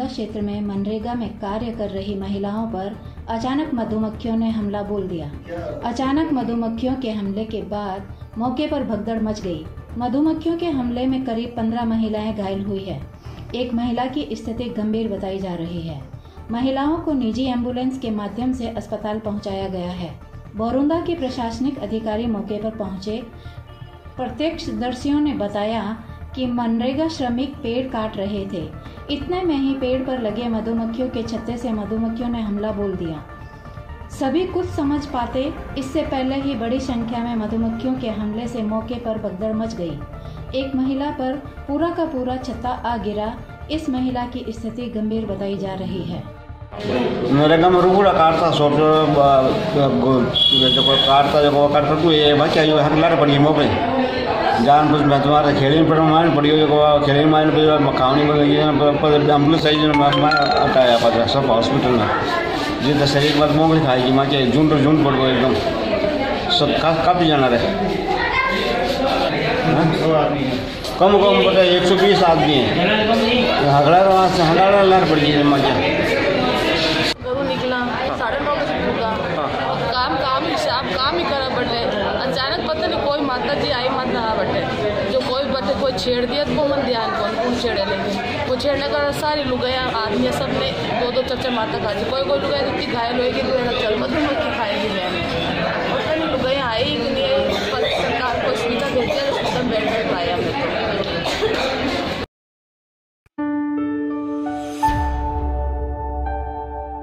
क्षेत्र में मनरेगा में कार्य कर रही महिलाओं पर अचानक मधुमक्खियों ने हमला बोल दिया। अचानक मधुमक्खियों के हमले के बाद मौके पर भगदड़ मच गई। मधुमक्खियों के हमले में करीब 15 महिलाएं घायल हुई है। एक महिला की स्थिति गंभीर बताई जा रही है। महिलाओं को निजी एम्बुलेंस के माध्यम से अस्पताल पहुंचाया गया है। बोरुंदा के प्रशासनिक अधिकारी मौके पर पहुंचे। प्रत्यक्षदर्शियों ने बताया कि मनरेगा श्रमिक पेड़ काट रहे थे। इतने में ही पेड़ पर लगे मधुमक्खियों के छत्ते से मधुमक्खियों ने हमला बोल दिया। सभी कुछ समझ पाते इससे पहले ही बड़ी संख्या में मधुमक्खियों के हमले से मौके पर भगदड़ मच गई। एक महिला पर पूरा का पूरा छत्ता आ गिरा। इस महिला की स्थिति गंभीर बताई जा रही है। मनरेगा में रुगुड़ा काटता सोच जो काटता तू ये बच्चा जो हकलार पड़ी मोबाइल जान कुछ मैं तुम्हारे खेड़ी पर मान पड़ी हो खेड़ी मान पे मकानी में एम्बुलेंस आई जो हटाया पता सब हॉस्पिटल में जी तो शरीर बाद मोबाइल खाएगी माँ के जून पड़ गए एकदम सब काफ़ी जाना रहे कम पता 120 आदमी है हकड़ा लार पड़ गई माँ के निकला 9:30 बजे पूरा काम ही करा बटे। अचानक पता नहीं कोई माता जी आई माता बटे जो कोई बटे कोई छेड़ दिया तो मन दिया कौन छेड़े लेकिन वो छेड़ने का सारी लुगाया आदमी सब ने दो चच्चा माता खाती कोई लुगाई इतनी घायल होगी तो चल मधुमक्खी खाएगी मैं और लुगाई आई